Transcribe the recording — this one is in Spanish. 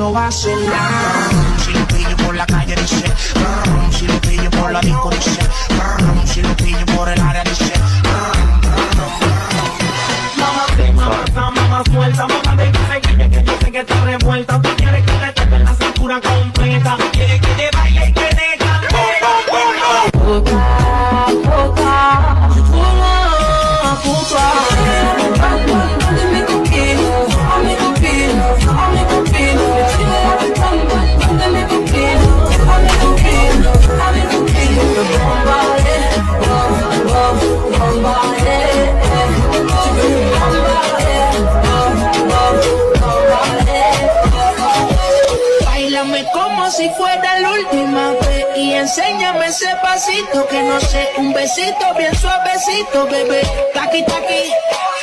lo vacilan. Si lo pillo por la calle dice, si lo pillo por la disco dice, si lo pillo por el área dice. Mamá suelta, mamá de que yo sé que está revuelta. Tú quieres que te toque la cintura completa. Quieres que te baile y que te cante. Como si fuera la última vez y enséñame ese pasito que no sé, un besito bien suavecito, bebé, taqui taqui.